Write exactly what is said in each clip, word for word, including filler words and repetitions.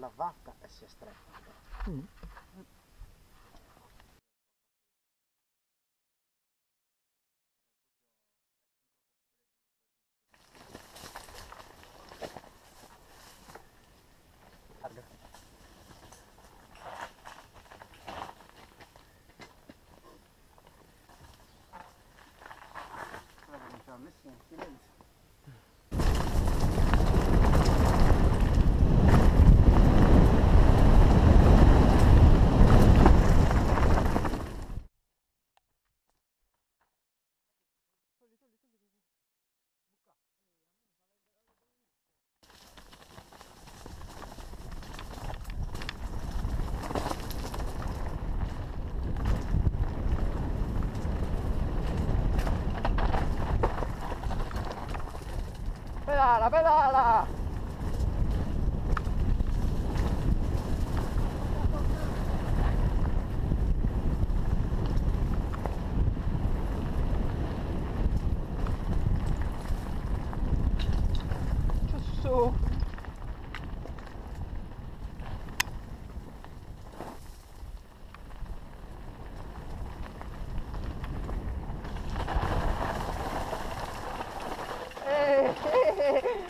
la vacca e si è stretta. Mm. Messi in silenzio. Pedala, pedala! Giusto! Eh, eh, eh.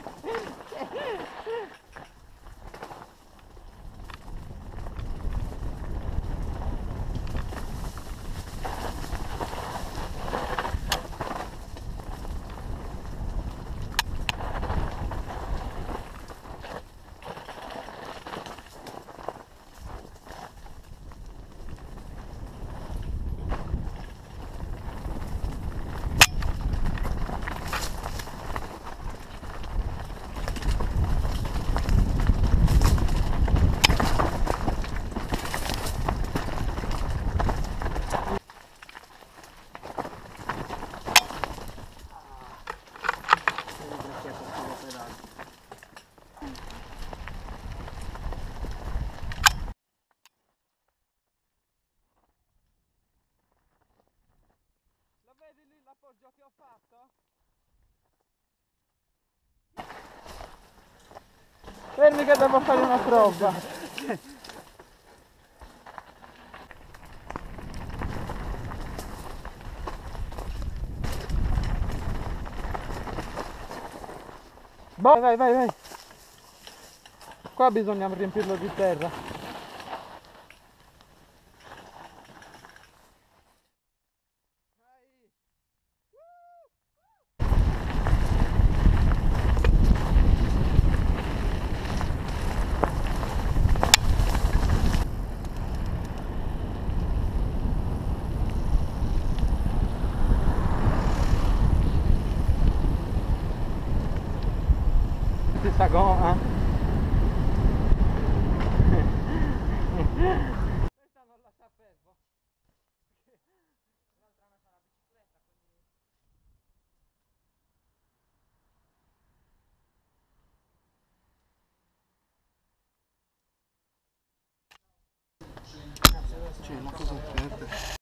Lo vedi lì l'appoggio che ho fatto? Fermi che devo fare una prova. Vai, vai, vai, vai. Qua bisogna riempirlo di terra. Questa gomma. Questa non la sapevo. L'altra messa la bicicletta, quindi... Cioè, ma cosa